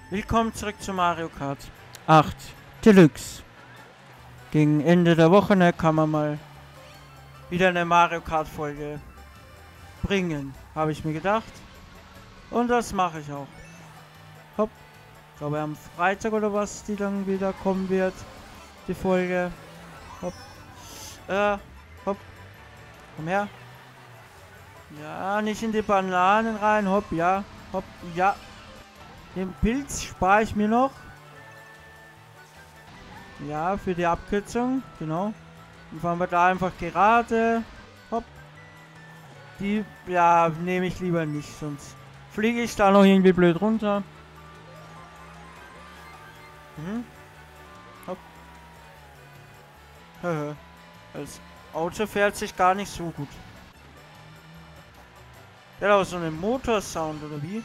Willkommen zurück zu Mario Kart 8 Deluxe. Gegen Ende der Woche kann man mal wieder eine Mario Kart Folge bringen, habe ich mir gedacht. Und das mache ich auch. Hopp. Ich glaube am Freitag oder was die dann wieder kommen wird. Die Folge. Hopp. Hopp. Komm her. Ja, nicht in die Bananen rein. Hopp, ja. Hopp, ja. Den Pilz spare ich mir noch. Ja, für die Abkürzung. Genau. Dann fahren wir da einfach gerade. Hopp. Die, ja, nehme ich lieber nicht. Sonst fliege ich da noch irgendwie blöd runter. Hopp. Das Auto fährt sich gar nicht so gut. Der hat auch so einen Motorsound, oder wie?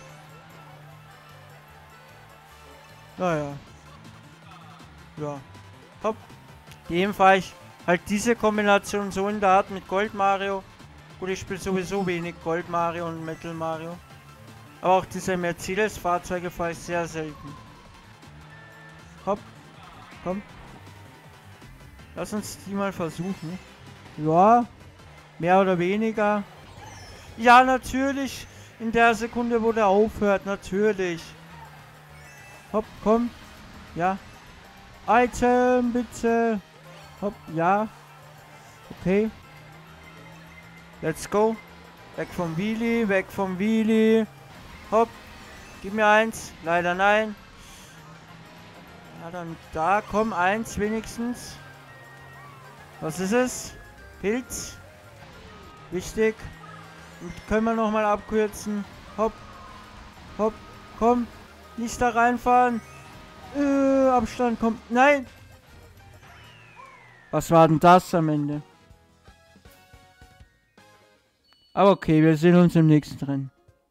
Naja. Ja. Hopp. Dem fahre ich halt diese Kombination so in der Art mit Gold Mario. Gut, ich spiele sowieso wenig Gold Mario und Metal Mario. Aber auch diese Mercedes-Fahrzeuge fahre ich sehr selten. Hopp. Komm. Lass uns die mal versuchen. Ja. Mehr oder weniger. Ja, natürlich. In der Sekunde, wo der aufhört. Natürlich. Hopp, komm. Ja. Item, bitte. Hopp, ja. Okay. Let's go. Weg vom Wheelie, weg vom Wheelie. Hopp. Gib mir eins. Leider nein. Ja, dann da. Komm, eins wenigstens. Was ist es? Pilz. Wichtig. Und können wir nochmal abkürzen. Hopp. Hopp. Komm. Nicht da reinfahren. Abstand kommt. Nein. Was war denn das am Ende? Aber okay, wir sehen uns im nächsten Rennen.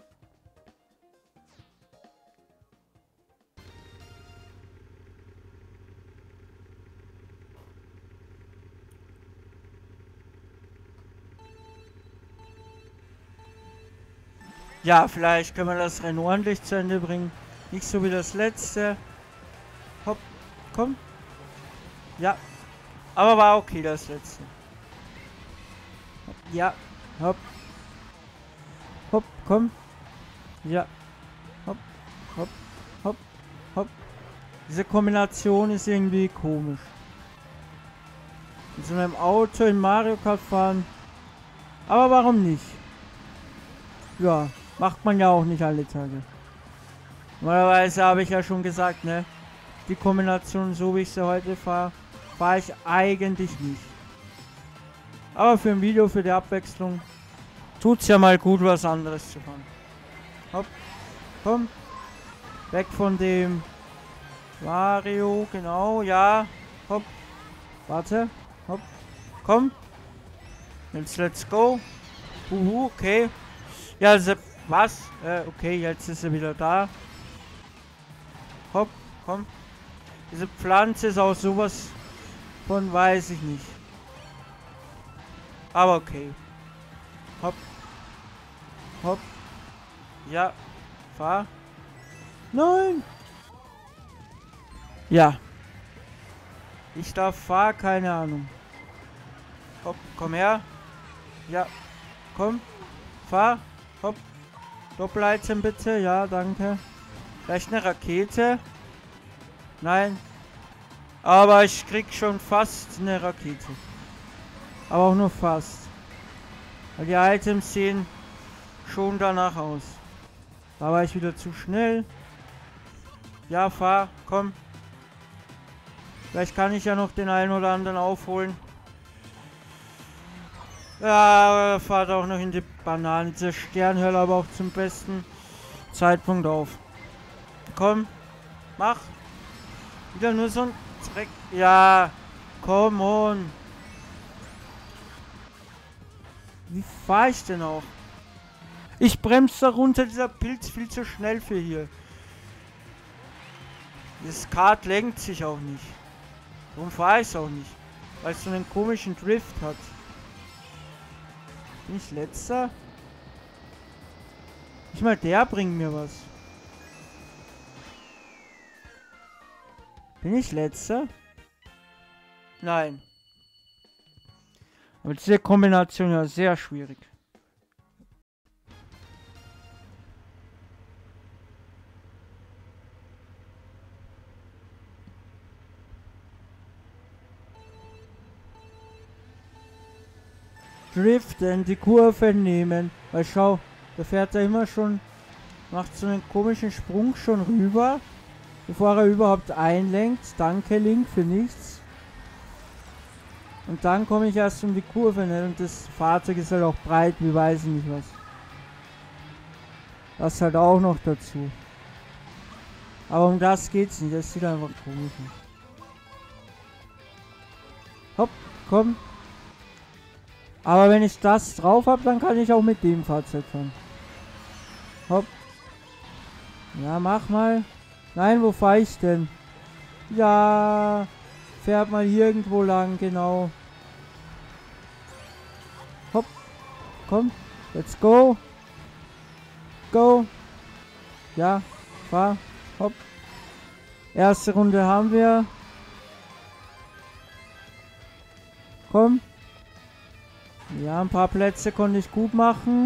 Ja, vielleicht können wir das Rennen ordentlich zu Ende bringen. Nicht so wie das letzte. Hopp, komm. Ja. Aber war okay das letzte. Hopp, ja. Hopp. Hopp, komm. Ja. Hopp, hopp, hopp, hopp. Diese Kombination ist irgendwie komisch. Mit so einem Auto in Mario Kart fahren. Aber warum nicht? Ja, macht man ja auch nicht alle Tage. Normalerweise habe ich ja schon gesagt, ne? Die Kombination, so wie ich sie heute fahre, fahre ich eigentlich nicht. Aber für ein Video, für die Abwechslung, tut's ja mal gut, was anderes zu fahren. Hopp, komm. Weg von dem Mario, genau, ja. Hopp, warte, hopp, komm. Jetzt let's go. Okay. Ja, also, was? Okay, jetzt ist er wieder da. Hopp, komm. Diese Pflanze ist auch sowas von, weiß ich nicht. Aber okay. Hopp. Hopp. Ja. Fahr. Nein. Ja. Ich darf fahr, keine Ahnung. Hopp, komm her. Ja. Komm. Fahr. Hopp. Doppel-Item bitte. Ja, danke. Vielleicht eine Rakete. Nein. Aber ich krieg schon fast eine Rakete. Aber auch nur fast. Weil die Items sehen schon danach aus. Da war ich wieder zu schnell. Ja, fahr. Komm. Vielleicht kann ich ja noch den einen oder anderen aufholen. Ja, fahrt auch noch in die Banane. Dieser Stern hört aber auch zum besten Zeitpunkt auf. Komm. Mach. Wieder nur so ein Dreck. Ja. Komm on. Wie fahre ich denn auch? Ich bremse da runter. Dieser Pilz viel zu schnell für hier. Das Kart lenkt sich auch nicht. Warum fahre ich es auch nicht? Weil es so einen komischen Drift hat. Bin ich letzter? Nicht mal der bringt mir was. Bin ich letzter? Nein. Aber diese Kombination ja sehr schwierig. Driften, die Kurve nehmen. Weil schau, da fährt er immer schon, macht so einen komischen Sprung schon rüber, bevor er überhaupt einlenkt. Danke, Link, für nichts. Und dann komme ich erst um die Kurve, ne? Und das Fahrzeug ist halt auch breit, wie weiß ich nicht was. Das halt auch noch dazu. Aber um das geht's nicht, das sieht einfach komisch aus. Hopp, komm. Aber wenn ich das drauf habe, dann kann ich auch mit dem Fahrzeug fahren. Hopp. Ja, mach mal. Nein, wo fahre ich denn? Ja, fährt mal hier irgendwo lang, genau. Hopp. Komm, let's go. Go. Ja, fahr. Hopp. Erste Runde haben wir. Komm. Ja, ein paar Plätze konnte ich gut machen.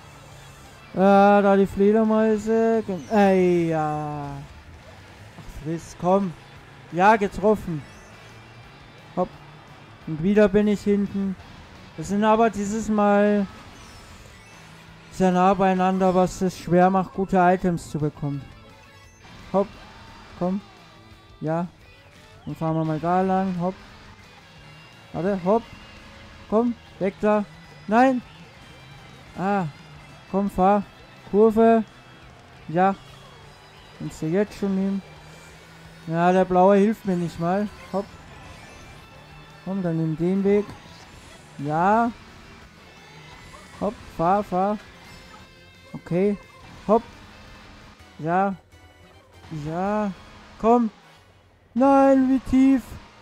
Da die Fledermäuse. Ey, ja. Ach, friss, komm. Ja, getroffen. Hopp. Und wieder bin ich hinten. Wir sind aber dieses Mal sehr nah beieinander, was es schwer macht, gute Items zu bekommen. Hopp. Komm. Ja. Dann fahren wir mal da lang. Hopp. Warte, hopp. Komm. Weg da. Nein. Ah. Komm, fahr. Kurve. Ja. Kannst du jetzt schon nehmen. Ja, der blaue hilft mir nicht mal. Hopp. Komm, dann nimm den Weg. Ja. Hopp, fahr, fahr. Okay. Hopp. Ja. Ja. Komm. Nein, wie tief.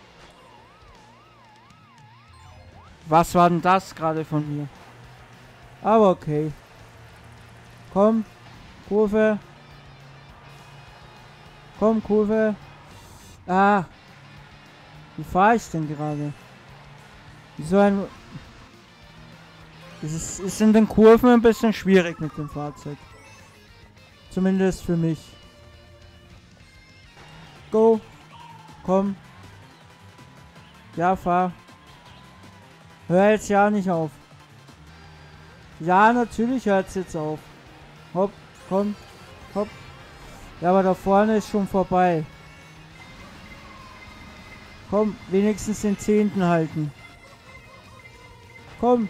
Was war denn das gerade von mir? Aber okay. Komm. Kurve. Komm, Kurve. Ah. Wie fahre ich denn gerade? So ein... Es ist in den Kurven ein bisschen schwierig mit dem Fahrzeug. Zumindest für mich. Go. Komm. Ja, fahr. Hör jetzt ja nicht auf. Ja, natürlich hört es jetzt auf. Hopp, komm, hopp. Ja, aber da vorne ist schon vorbei. Komm, wenigstens den 10. halten. Komm.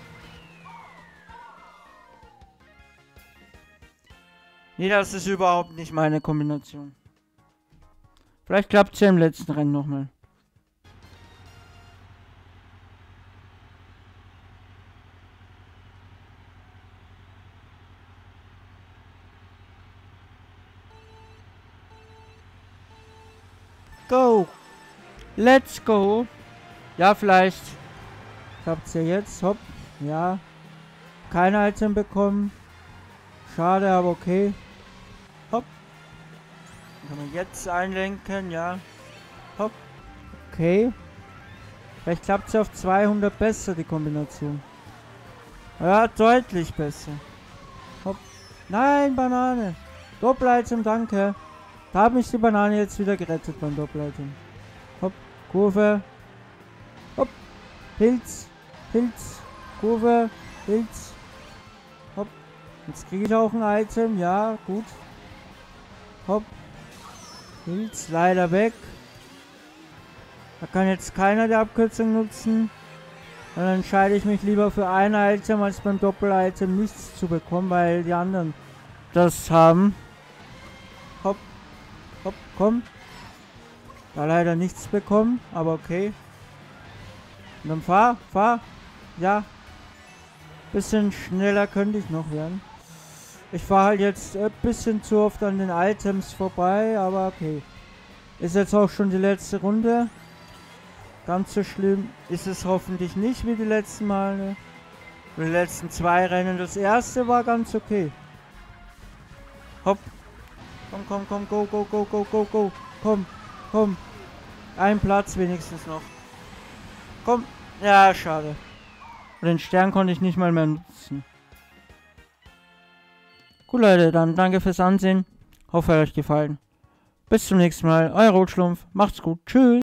Nee, das ist überhaupt nicht meine Kombination. Vielleicht klappt es ja im letzten Rennen nochmal. Go! Let's go! Ja, vielleicht klappt's ja jetzt. Hopp. Ja. Kein Item bekommen. Schade, aber okay. Hopp. Kann man jetzt einlenken, ja. Hopp. Okay. Vielleicht klappt es auf 200 besser, die Kombination. Ja, deutlich besser. Hopp. Nein, Banane. Doppel-Item, danke. Da hat mich die Banane jetzt wieder gerettet beim Doppel-Item. Hopp. Kurve. Hopp. Pilz. Pilz. Kurve. Pilz. Hopp. Jetzt kriege ich auch ein Item. Ja, gut. Hopp. Pilz. Leider weg. Da kann jetzt keiner die Abkürzung nutzen. Dann entscheide ich mich lieber für ein Item, als beim Doppel-Item nichts zu bekommen, weil die anderen das haben. Hopp. Hopp, komm. Da leider nichts bekommen, aber okay. Und dann fahr, fahr. Ja. Bisschen schneller könnte ich noch werden. Ich fahre halt jetzt ein bisschen zu oft an den Items vorbei, aber okay. Ist jetzt auch schon die letzte Runde. Ganz so schlimm ist es hoffentlich nicht wie die letzten Male. Die letzten 2 Rennen. Das erste war ganz okay. Hopp. Komm, komm, komm, go, go, go, go, go, go. Komm, komm. Ein Platz wenigstens noch. Komm. Ja, schade. Und den Stern konnte ich nicht mal mehr nutzen. Gut, Leute, dann danke fürs Ansehen. Hoffe, hat euch gefallen. Bis zum nächsten Mal. Euer Rotschlumpf. Macht's gut. Tschüss.